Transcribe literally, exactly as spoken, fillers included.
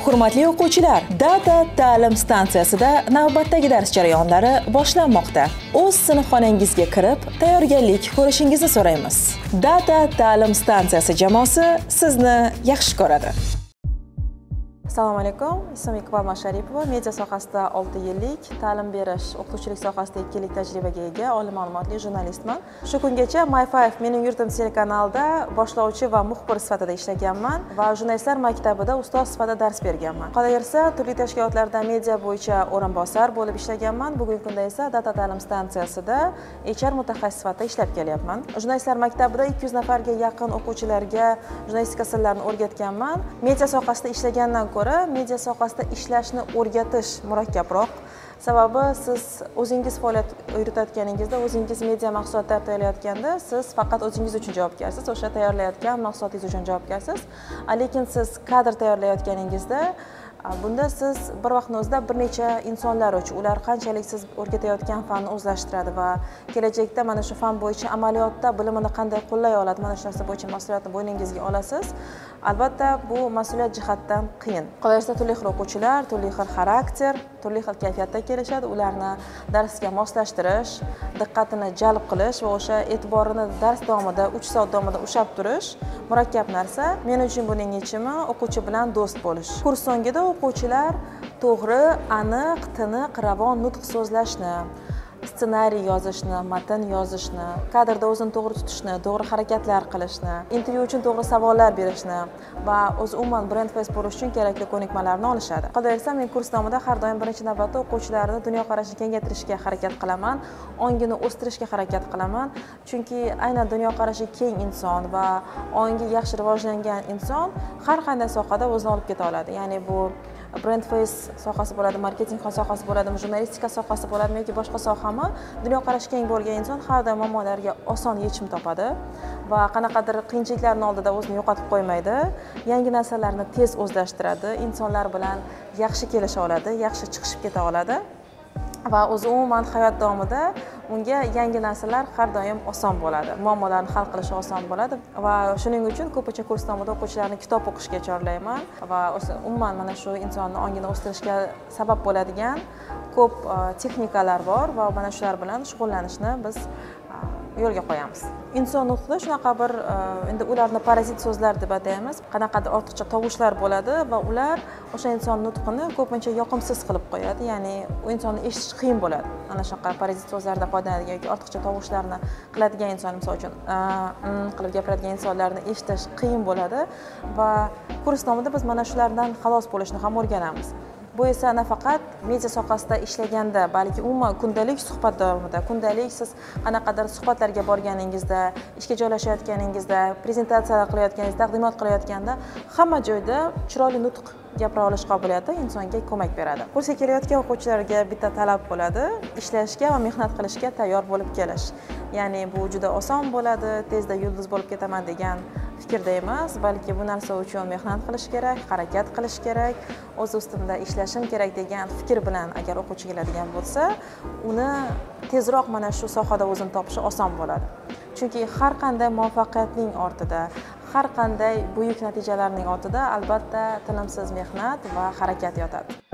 Hurmatli o'quvchilar, Data ta'lim stansiyasida navbatdagi dars jarayonlari boshlanmoqda. O'z sinfxonangizga kirib, tayyorgarlik ko'rishingizni so'raymiz. Data ta'lim stansiyasi jamoasi sizni yaxshi ko'radi. Assalomu alaykum. Ismim Iqbol Masharipova. Media sohasida olti yillik, ta'lim berish, o'qituvchilik sohasida ikki yillik tajribaga ega oliy ma'lumotli jurnalistman. Shu kungacha My five Mening yurtim telekanalida boshlovchi va muxbir sifatida ishlaganman va jurnalistlar maktabida ustoz sifatida dars berganman. Qolaversa, turli tashkilotlarda media bo'yicha o'rinbosar bo'lib ishlaganman. Bugungi kunda esa Data ta'lim stansiyasida H R mutaxassis sifatida ishlab kelyapman. Jurnalistlar maktabida ikki yuz nafarga yaqin o'quvchilarga jurnalistika sirlarini o'rgatganman. Media sohasida ishlagandan ko'ra media sohasida ishlashni o'rgatish murakkabroq. Sababi siz o'zingiz faoliyat yuritayotganingizda, o'zingiz media mahsulotlar tayyorlayotganda siz faqat o'zingiz uchun javobgarsiz, o'sha tayyorlayotgan mahsulotingiz uchun javobgarsiz. Lekin siz kadr tayyorlayotganingizda bunda siz bir vaqtning o'zida bir necha insonlar uchun ular qanchalik siz o'rgatayotgan fanni o'zlashtiradi va kelajakda mana shu fan bo'yicha amaliyotda bilimini qanday qo'llay oladi, mana shu narsa bo'yicha mas'uliyatni bo'yningizga olasiz. Albatta, bu mas'uliyat jihatdan qiyin. Qolaversa, turli xil o'quvchilar, turli xil xarakter, turli xil kayfiyatda kelishadi. Ularni darsga moslashtirish, diqqatini jalb qilish va o'sha e'tiborini dars davomida uch soat davomida ushlab turish murakkab narsa. Men uchun buning yechimi o'quvchi bilan do'st bo'lish. Kurs so'ngida o'quvchilar to'g'ri, aniq, tiniq, ravon nutq so'zlashni, ssenariy yozishni, matn yozishni, kadrda o'zini to'g'ri tutishni, to'g'ri harakatlar qilishni, intervyu uchun to'g'ri savollar berishni va o'z umuman brend face bo'lish uchun kerakli ko'nikmalarni olishadi. Qolaversa, men kurs davomida har doim birinchi navbatda o'quvchilarni dunyoqarashini kengaytirishga harakat qilaman, ongini o'stirishga harakat qilaman. Chunki aynan dunyoqarashi keng inson va ongi yaxshi rivojlangan inson har qanday sohada o'zini olib keta oladi. Ya'ni bu brand face sohasi bo'ladi, marketing sohasi bo'ladi, jurnalistika sohasi bo'ladi yoki boshqa sohami, dunyoqarashi keng bo'lgan inson har doim muammolarga oson yechim topadi va qanaqadir qiyinchiliklarning oldida o'zini yo'qotib qo'ymaydi. Yangi narsalarni tez o'zlashtiradi, insonlar bilan yaxshi kelisha oladi, yaxshi chiqishib keta oladi va o'zi umuman hayot davomida unga yangi narsalar har doim oson bo'ladi. Muammolarni hal qilishi oson bo'ladi va shuning uchun ko'pincha kurs davomida o'quvchilarni kitob o'qishga chorlayman va umuman mana shu insonni ongini o'stirishga sabab bo'ladigan ko'p texnikalar bor va mana shular bilan shug'ullanishni biz yo'lga qo'yamiz. Inson nutqida shunaqa bir endi ularni parazit so'zlar deb ataymiz. Qanaqadir ortiqcha tovushlar bo'ladi va ular o'sha inson nutqini ko'pincha yoqimsiz qilib qo'yadi. Ya'ni u insonni eshitish qiyin bo'ladi. Ana shunaqa parazit so'zlardan foydalanadigan yoki ortiqcha tovushlarni qiladigan inson, misol uchun qilib gapiradigan insonlarni eshitish qiyin bo'ladi va kurs davomida biz mana shulardan xalos bo'lishni ham o'rganamiz. Bu esa nafaqat media sohasida ishlaganda, balki umuman kundalik suhbat davomida, kundalik siz qanaqadir suhbatlarga borganingizda, ishga joylashayotganingizda, prezentatsiyalar qilayotganingizda, taqdimot qilayotganda hamma joyda chiroyli nutq gapira olish qobiliyati insonga ko'mak beradi. Kursga kelayotgan o'quvchilarga bitta talab bo'ladi, ishlashga va mehnat qilishga tayyor bo'lib kelish. Ya'ni bu juda oson bo'ladi, tezda yulduz bo'lib ketaman degan fikrda emas, balki bu narsa uchun mehnat qilish kerak, harakat qilish kerak, o'z ustimda ishlashim kerak degan fikr bilan agar o'quvchi keladigan bo'lsa, uni tezroq mana shu sohada o'zini topishi oson bo'ladi. Chunki har qanday muvaffaqiyatning ortida, har qanday buyuk natijalarning ortida albatta tinimsiz mehnat va harakat yotadi.